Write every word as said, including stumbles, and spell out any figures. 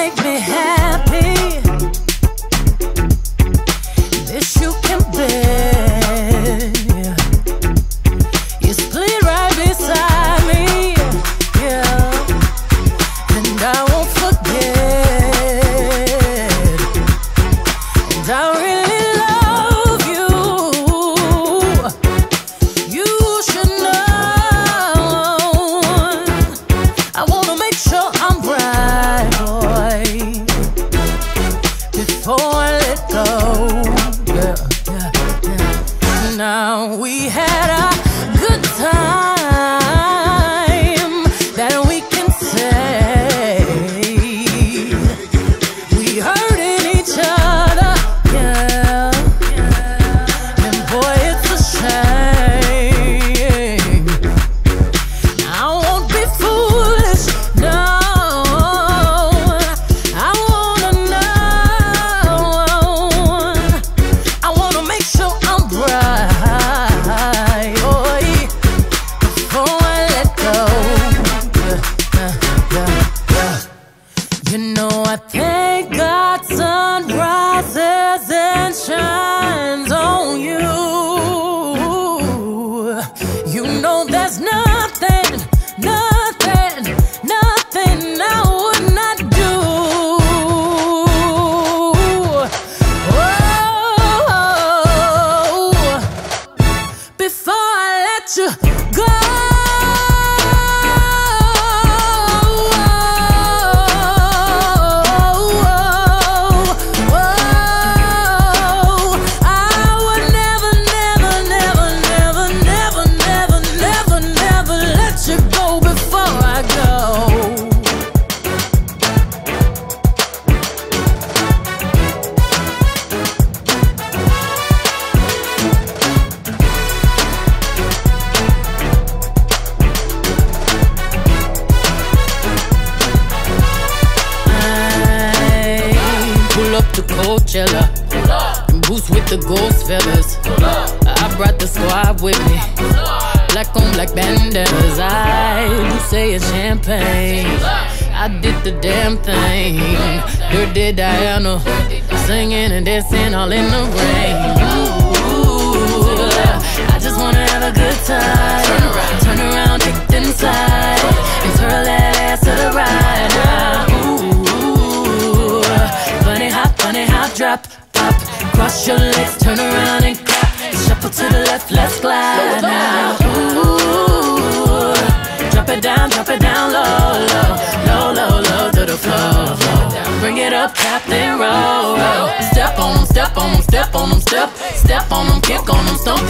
make me happy. This you can bear. You split right beside me, yeah, and I won't forget. And I really love you. You should know. I wanna make sure I'm right, boy, before I let go. Yeah, yeah, yeah. Now we had a good time that we can say. We hurting each other, yeah, yeah. And boy, it's a shame. I won't be foolish, no. I wanna know. I wanna make sure I'm right, boy, before I let go. Yeah, yeah, yeah, yeah. You know I thank God sun rises and shines on you. You know there's nothing, nothing, nothing I would not do. Oh, before I let you go. I would never, never, never, never, never, never, never, never let you go before I go. Pull up to Coachella, boots with the ghost feathers. I brought the squad with me, black on black bandanas. I you say it's champagne, I did the damn thing. Dirty Diana, singing and dancing all in the rain. Ooh, I just wanna have a good time. Turn around, turn around, kick inside, and twirl that ass to the right now. Ooh, funny hop, funny hop, drop, pop, cross your legs, turn around and clap, shuffle to the left, let's glide now. Ooh, drop it down, drop it down low, low, low, low, low to the floor, floor. Bring it up, Captain Roll, roll. Step on them, step on them, step on them, step, step on them, kick on them, stomp